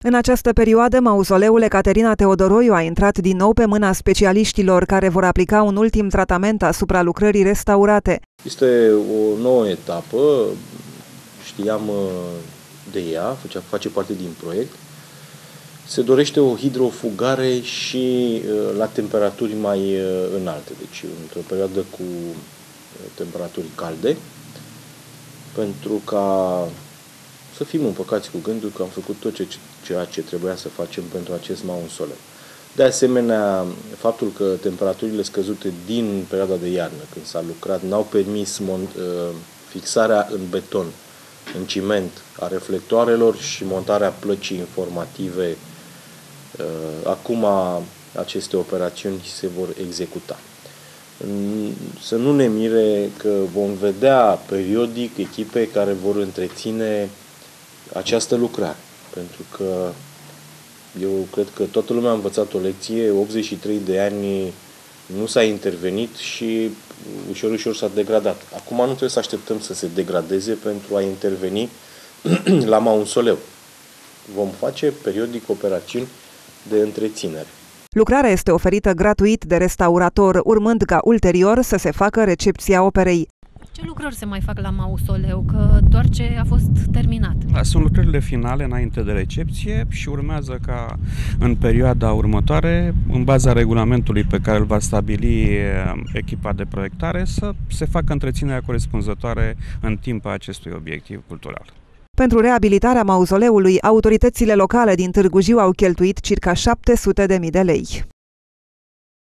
În această perioadă, mauzoleul Ecaterina Teodoroiu a intrat din nou pe mâna specialiștilor care vor aplica un ultim tratament asupra lucrării restaurate. Este o nouă etapă, știam de ea, face parte din proiect. Se dorește o hidrofugare și la temperaturi mai înalte, deci într-o perioadă cu temperaturi calde, pentru ca să fim împăcați cu gândul că am făcut tot ceea ce trebuia să facem pentru acest mausoleu. De asemenea, faptul că temperaturile scăzute din perioada de iarnă, când s-a lucrat, n-au permis fixarea în beton, în ciment, a reflectoarelor și montarea plăcii informative. Acum aceste operațiuni se vor executa. Să nu ne mire că vom vedea periodic echipe care vor întreține această lucrare, pentru că eu cred că toată lumea a învățat o lecție, 83 de ani nu s-a intervenit și ușor, ușor s-a degradat. Acum nu trebuie să așteptăm să se degradeze pentru a interveni la mausoleu. Vom face periodic operațiuni de întreținere. Lucrarea este oferită gratuit de restaurator, urmând ca ulterior să se facă recepția operei. Ce lucrări se mai fac la mausoleu? Că doar ce a fost terminat. Sunt lucrările finale înainte de recepție și urmează ca în perioada următoare, în baza regulamentului pe care îl va stabili echipa de proiectare, să se facă întreținerea corespunzătoare în timpul acestui obiectiv cultural. Pentru reabilitarea mauzoleului, autoritățile locale din Târgu Jiu au cheltuit circa 700.000 de lei.